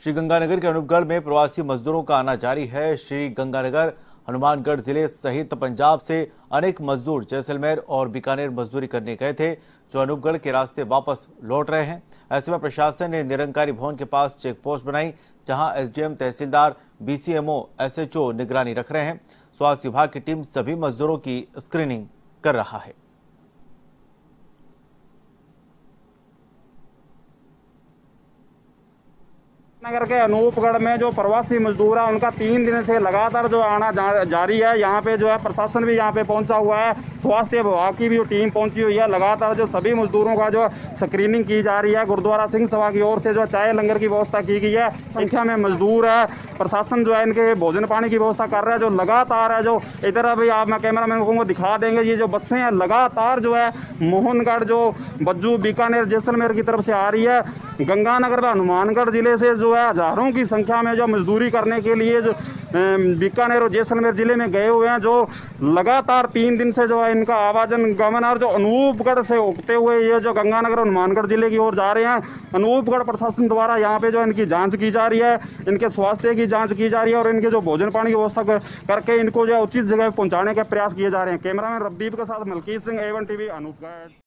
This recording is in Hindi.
श्रीगंगानगर के अनूपगढ़ में प्रवासी मजदूरों का आना जारी है। श्रीगंगानगर हनुमानगढ़ जिले सहित पंजाब से अनेक मजदूर जैसलमेर और बीकानेर मजदूरी करने गए थे, जो अनूपगढ़ के रास्ते वापस लौट रहे हैं। ऐसे में प्रशासन ने निरंकारी भवन के पास चेक पोस्ट बनाई, जहां एसडीएम, तहसीलदार, बीसीएमओ, एसएचओ निगरानी रख रहे हैं। स्वास्थ्य विभाग की टीम सभी मजदूरों की स्क्रीनिंग कर रहा है। नगर के अनूपगढ़ में जो प्रवासी मजदूर है उनका 3 दिन से लगातार जो आना जारी है। यहाँ पे जो है प्रशासन भी यहाँ पे पहुँचा हुआ है, स्वास्थ्य विभाग की भी जो टीम पहुँची हुई है। लगातार जो सभी मजदूरों का जो स्क्रीनिंग की जा रही है। गुरुद्वारा सिंह सभा की ओर से जो चाय लंगर की व्यवस्था की गई है। संख्या में मजदूर है, प्रशासन जो है इनके भोजन पानी की व्यवस्था कर रहा है। जो लगातार है जो इधर अभी आप मैं कैमरा मैन को दिखा देंगे, ये जो बसें हैं लगातार जो है मोहनगढ़, जो बज्जू, बीकानेर, जैसलमेर की तरफ से आ रही है। गंगानगर व हनुमानगढ़ जिले से जो है हजारों की संख्या में जो मजदूरी करने के लिए जो बीकानेर और जैसलमेर जिले में गए हुए हैं, जो लगातार 3 दिन से जो है इनका आवागमन गमन और जो अनूपगढ़ से उगते हुए ये जो गंगानगर और हनुमानगढ़ जिले की ओर जा रहे हैं। अनूपगढ़ प्रशासन द्वारा यहाँ पे जो इनकी जांच की जा रही है, इनके स्वास्थ्य की जांच की जा रही है और इनके जो भोजन पानी की व्यवस्था करके इनको जो उचित जगह पहुँचाने के प्रयास किए जा रहे हैं। कैमरामैन रवदीप के साथ मलकीत सिंह, A1 TV, अनूपगढ़।